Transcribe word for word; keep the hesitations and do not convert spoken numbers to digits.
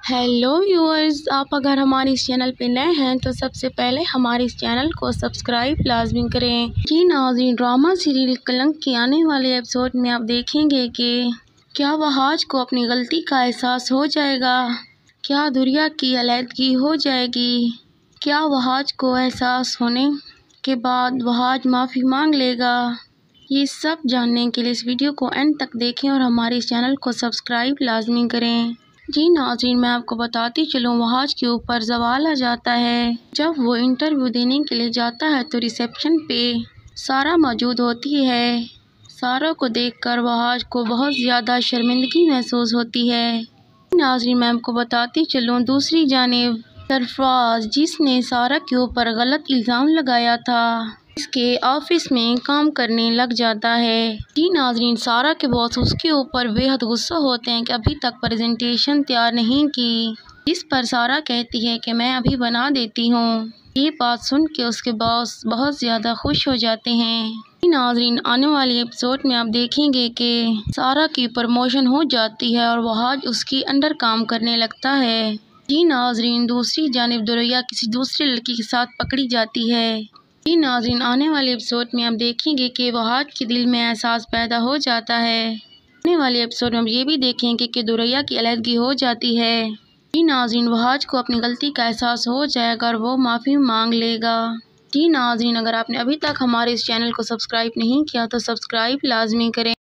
Hello viewers, آپ اگر ہمارے اس چینل پہ نئے ہیں تو سب سے پہلے ہمارے اس چینل کو سبسکرائب لازمی کریں۔ جی ناظرین، ڈرامہ سیریل کلنک کے آنے والے ایپیسوڈ میں آپ دیکھیں گے کہ کیا وہاج کو اپنی غلطی کا احساس ہو جائے گا؟ کیا دھریا کی علیحدگی ہو جائے گی؟ کیا وہاج کو احساس ہونے کے بعد وہاج معافی مانگ لے گا؟ یہ سب جاننے کے لیے اس ویڈیو کو اینڈ تک دیکھیں اور ہمارے اس چینل کو سبسکرائب لازمی کریں۔ جی ناظرین، میں آپ کو بتاتی چلوں، وہاج کے اوپر زوال آ جاتا ہے۔ جب وہ انٹرویو دینے کے لیے جاتا ہے تو ریسیپشن پہ سارا موجود ہوتی ہے۔ سارا کو دیکھ کر وہاج کو بہت زیادہ شرمندگی محسوس ہوتی ہے۔ جی ناظرین، میں آپ کو بتاتی چلوں، دوسری جانب سرفراز، جس نے سارا کے اوپر غلط الزام لگایا تھا، اس کے آفس میں کام کرنے لگ جاتا ہے۔ جی ناظرین، سارا کے باس اس کے اوپر بے حد غصہ ہوتے ہیں کہ ابھی تک پریزنٹیشن تیار نہیں کی، جس پر سارا کہتی ہے کہ میں ابھی بنا دیتی ہوں۔ یہ بات سن کے اس کے باس بہت زیادہ خوش ہو جاتے ہیں۔ جی ناظرین، آنے والے ایپیسوڈ میں آپ دیکھیں گے کہ سارا کی پروموشن ہو جاتی ہے اور وہاج اس کی انڈر کام کرنے لگتا ہے۔ جی ناظرین، دوسری جانب دھریا کسی دوسری لڑکی کے ساتھ پکڑی جاتی ہے۔ جی ناظرین، آنے والے ایپیسوڈ میں آپ دیکھیں گے کہ وہاج کے دل میں احساس پیدا ہو جاتا ہے۔ آنے والے ایپیسوڈ میں آپ یہ بھی دیکھیں گے کہ دھریا کی علیحدگی ہو جاتی ہے۔ جی ناظرین، وہاج کو اپنی غلطی کا احساس ہو جائے گا اور وہ معافی مانگ لے گا۔ جی ناظرین، اگر آپ نے ابھی تک ہمارے اس چینل کو سبسکرائب نہیں کیا تو سبسکرائب لازمی کریں۔